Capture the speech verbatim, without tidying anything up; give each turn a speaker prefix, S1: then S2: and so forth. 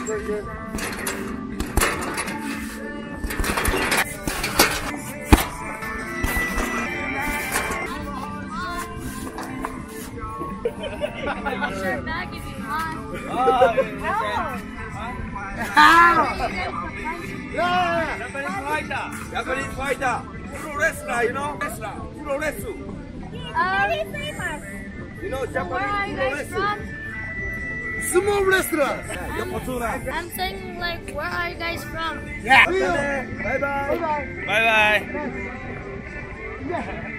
S1: Very good.
S2: Your bag if you want.
S1: Yeah.
S3: Japanese fighter. Japanese fighter. Pro wrestler, you know? Wrestler. Pro wrestler.
S2: Very famous.
S3: You know
S2: Where
S3: Japanese
S2: are you
S3: pro
S2: guys
S3: wrestler?
S2: from?
S1: Small wrestler.
S2: I'm saying like, where are you guys from?
S1: Yeah.
S3: Bye bye.
S1: Bye bye.
S3: Bye bye.
S1: Yeah.